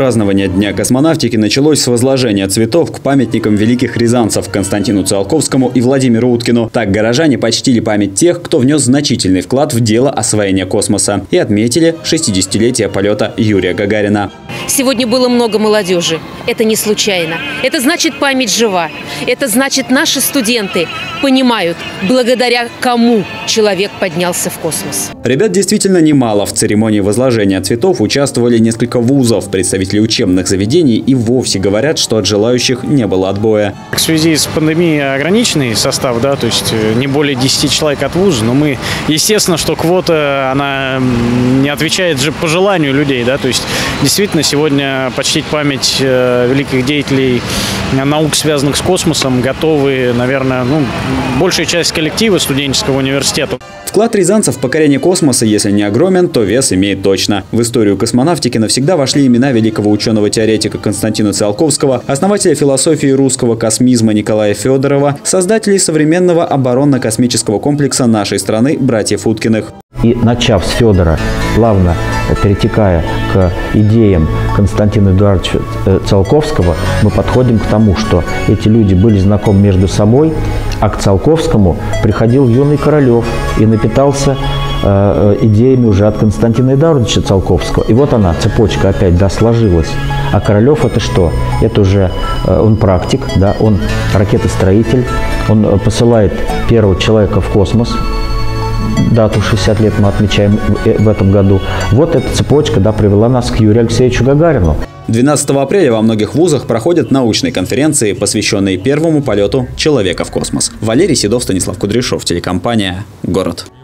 Празднование Дня космонавтики началось с возложения цветов к памятникам великих рязанцев Константину Циолковскому и Владимиру Уткину. Так горожане почтили память тех, кто внес значительный вклад в дело освоения космоса, и отметили 60-летие полета Юрия Гагарина. Сегодня было много молодежи. Это не случайно. Это значит, память жива. Это значит, наши студенты понимают, благодаря кому человек поднялся в космос. Ребят действительно немало. В церемонии возложения цветов участвовали несколько вузов. Представители учебных заведений и вовсе говорят, что от желающих не было отбоя. В связи с пандемией ограниченный состав, да, то есть не более 10 человек от вуза, но мы, естественно, что квота, она не отвечает же по желанию людей, да, то есть действительно сегодня почтить память великих деятелей наук, связанных с космосом, готовы, наверное, большая часть коллектива студенческого университета. Вклад рязанцев в покорение космоса, если не огромен, то вес имеет точно. В историю космонавтики навсегда вошли имена великого ученого-теоретика Константина Циолковского, основателя философии русского космизма Николая Федорова, создателей современного оборонно-космического комплекса нашей страны братьев Уткиных. И начав с Федора, плавно перетекая к идеям Константина Эдуардовича Циолковского, мы подходим к тому, что эти люди были знакомы между собой, а к Циолковскому приходил юный Королев и напитался идеями уже от Константина Эдуардовича Циолковского. И вот она, цепочка опять, да, сложилась. А Королев это что? Это уже он практик, да, он ракетостроитель, он посылает первого человека в космос. Дату 60 лет мы отмечаем в этом году. Вот эта цепочка, да, привела нас к Юрию Алексеевичу Гагарину. 12 апреля во многих вузах проходят научные конференции, посвященные первому полету человека в космос. Валерий Седов, Станислав Кудряшов, телекомпания «Город».